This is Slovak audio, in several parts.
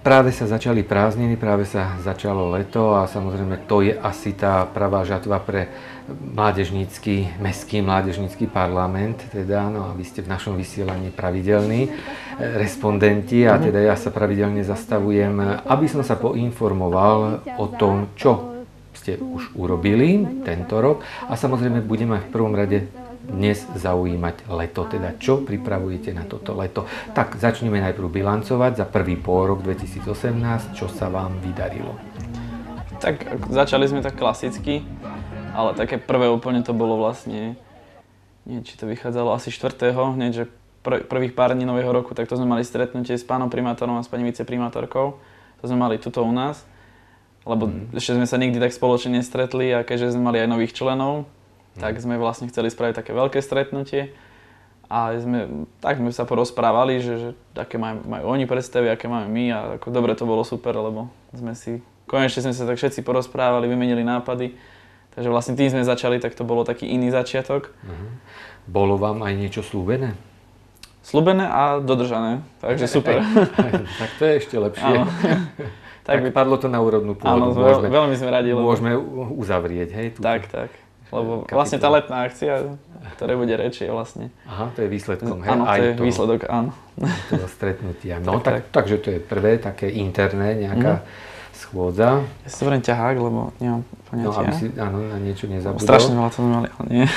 Práve sa začali prázdniny, práve sa začalo leto a samozrejme to je asi tá pravá žatva pre mestský mládežnícky parlament, teda, no a vy ste v našom vysielaní pravidelní respondenti a teda ja sa pravidelne zastavujem, aby som sa poinformoval o tom, čo ste už urobili tento rok a samozrejme budeme v prvom rade dnes zaujímať leto, teda čo pripravujete na toto leto. Tak začneme najprv bilancovať za prvý pôrok 2018, čo sa vám vydarilo. Tak začali sme tak klasicky, ale také prvé úplne to bolo vlastne, neviem, či to vychádzalo asi 4. hneď, že prvých pár dní nového roku, tak to sme mali stretnutie s pánom primátorom a s pani viceprimátorkou. To sme mali tuto u nás, lebo ešte sme sa nikdy tak spoločne nestretli a keďže sme mali aj nových členov, tak sme vlastne chceli spraviť také veľké stretnutie a sme sa porozprávali, že aké majú oni predstavy, aké máme my a ako dobre to bolo super, lebo konečne sme sa tak všetci porozprávali, vymenili nápady. Takže vlastne tým sme začali, tak to bolo taký iný začiatok. Bolo vám aj niečo slúbené? Slúbené a dodržané, takže super. Tak to je ešte lepšie. Tak padlo to na úrodnú pôdu. Áno, veľmi sme radi. Môžeme uzavrieť, hej? Tak. Lebo vlastne tá letná akcia, ktoré bude reči, je vlastne... Aha, to je výsledkom, hej? Áno, to je výsledok, áno. Toho stretnutia. No, takže to je prvé také interné nejaká schôdza. Ja si zoberiem ťahák, lebo nemám poňatia. No, aby si na niečo nezabudol. Strašne veľa to sme mali, ale nie.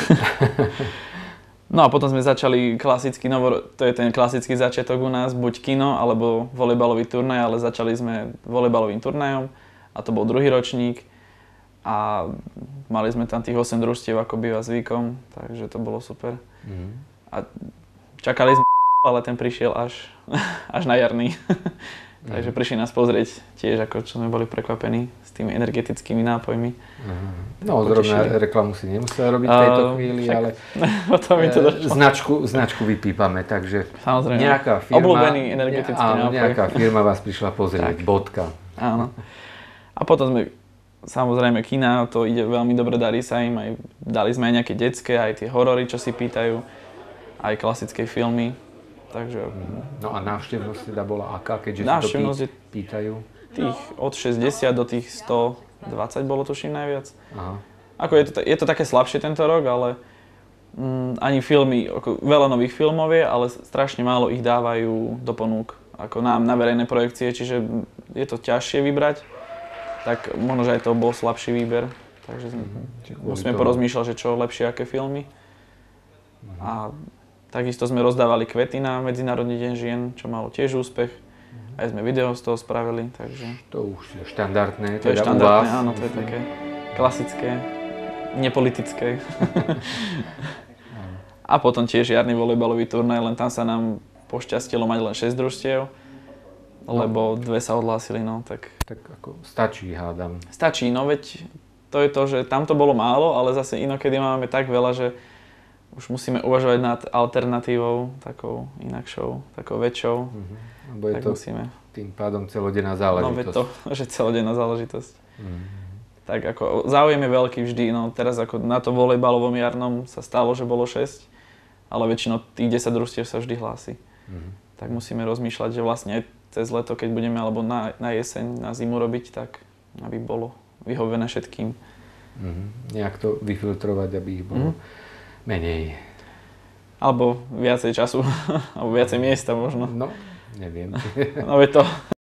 No a potom sme začali to je ten klasický začiatok u nás, buď kino, alebo volejbalový turnaj, ale začali sme volejbalovým turnajom a to bol druhý ročník. A mali sme tam tých 8 družstiev, ako býva zvykom, takže to bolo super. A čakali sme, ale ten prišiel až na jarný. Takže prišli nás pozrieť tiež, ako čo sme boli prekvapení s tými energetickými nápojmi. No, zrovna reklamu si nemusel robiť v tejto chvíli, ale potom mi to došlo. Značku vypípame, takže samozrejme, nejaká firma, obľúbený energetický nápoj. Nejaká firma vás prišla pozrieť, bodka. Áno. A potom sme samozrejme kina, to ide veľmi dobre, darí sa im, aj dali sme aj nejaké detské, aj tie horory, čo si pýtajú, aj klasické filmy, takže... No a návštevnosť teda bola aká, keďže si to pýtajú? Tých od 60 do tých 120 bolo tuším najviac. Aha. Ako je to také slabšie tento rok, ale ani filmy, veľa nových filmov je, ale strašne málo ich dávajú do ponúk, ako nám na verejné projekcie, čiže je to ťažšie vybrať. Tak možno, že aj to bol slabší výber, takže musíme porozmýšľať, že čo lepšie, aké filmy. A takisto sme rozdávali kvety na Medzinárodný deň žien, čo malo tiež úspech. Aj sme video z toho spravili, takže... To už je štandardné, to je štandardné, áno, to je také klasické, nepolitické. A potom tiež jarný volejbalový turnaj, len tam sa nám pošťastilo mať len 6 družstiev. Lebo 2 sa odhlásili, no tak... Tak ako stačí, hádam. Stačí, no veď to je to, že tam to bolo málo, ale zase inokedy máme tak veľa, že už musíme uvažovať nad alternatívou, takou inakšou, takou väčšou. Lebo je to musíme. Tým pádom celodenná záležitosť. No veď to, že celodenná záležitosť. Tak ako záujem je veľký vždy, no teraz ako na to volejbalovom jarnom sa stalo, že bolo 6, ale väčšinou tých 10 družstiev sa vždy hlási. Tak musíme rozmýšľať, že vlastne cez leto, keď budeme, alebo na jeseň, na zimu robiť, tak aby bolo vyhovené všetkým. Nejak to vyfiltrovať, aby ich bolo menej. Alebo viacej času, alebo viacej miesta možno. No, neviem. No je to.